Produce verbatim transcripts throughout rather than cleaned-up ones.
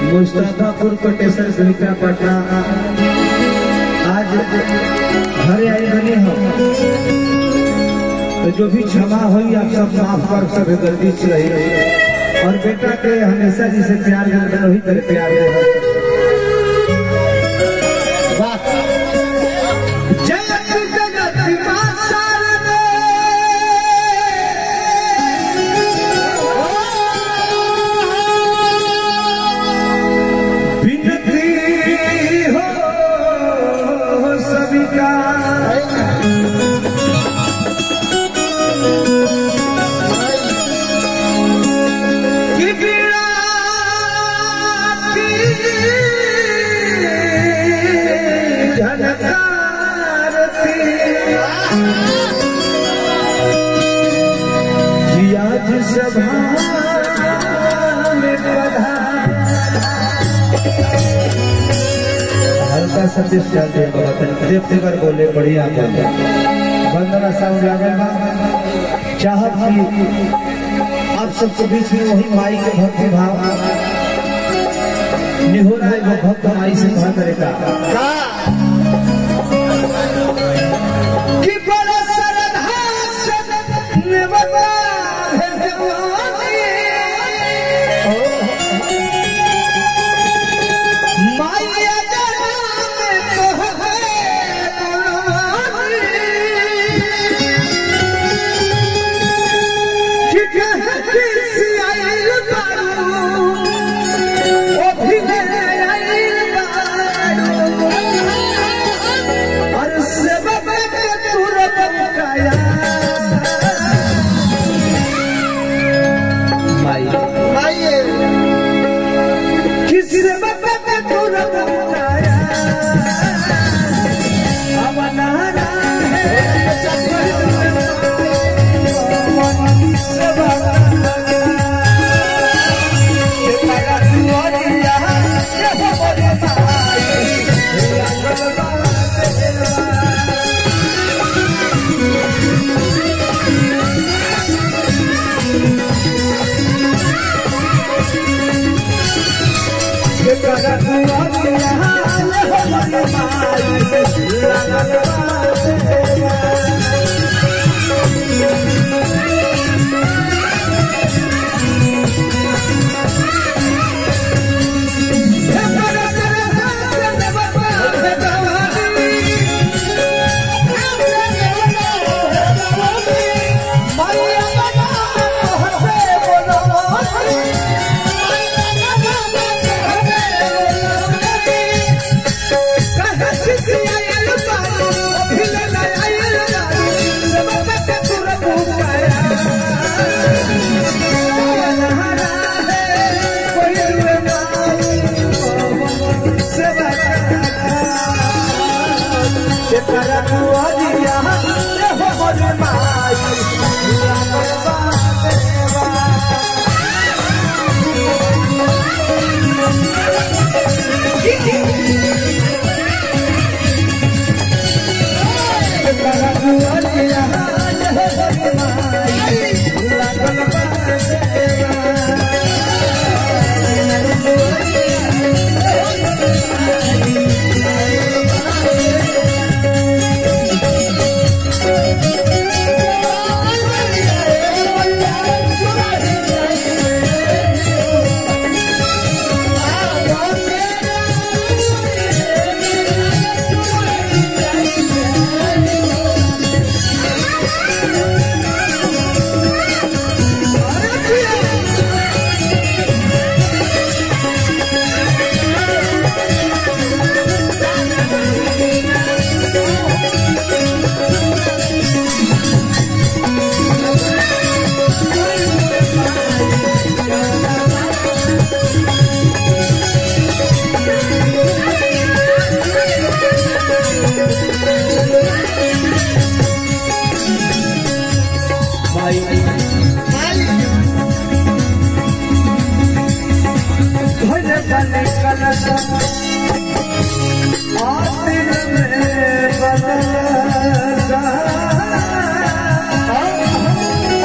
मुस्तफापुर कोटेश्वर सविता पटना आज घरे आई बने हो तो जो भी क्षमा हुई आप सब माफ कर सब गलती से रही और बेटा के हमेशा जिसे प्यार करते वही तरह प्यार दे हल्का सतीश चलते देवतेवर बोले बढ़िया बोले वंदना साउंड लागल बा चाहत की आप सबके बीच में वही माई के भक्ति भाव निहोरा है वो भक्त माई से कहा करेगा कि बड़ा श्रद्धा से निवता है जवानी माया जवान तो है कि कहती सी आइल बारू ओ भी आइल बारू और सेवक के तुरंत काया माई माई किसी सेवक के तुरंत काया अब नारा है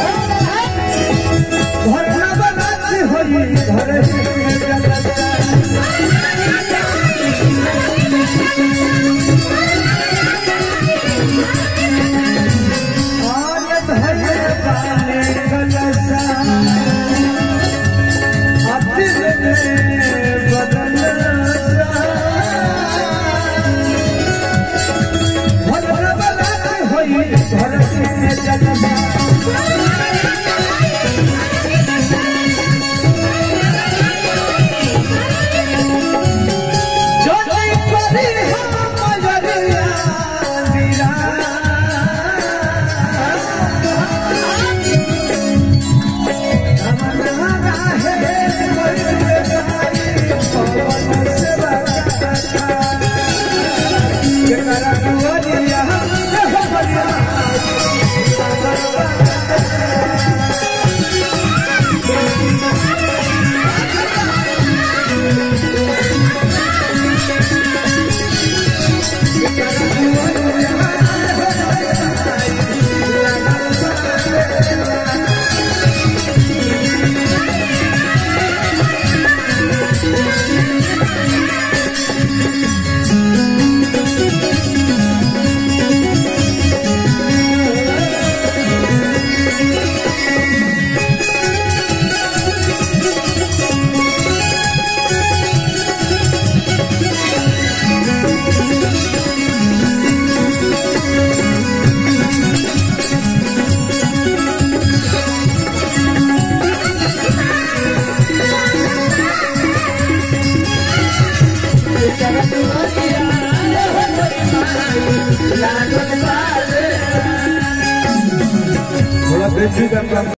घर ठीक है।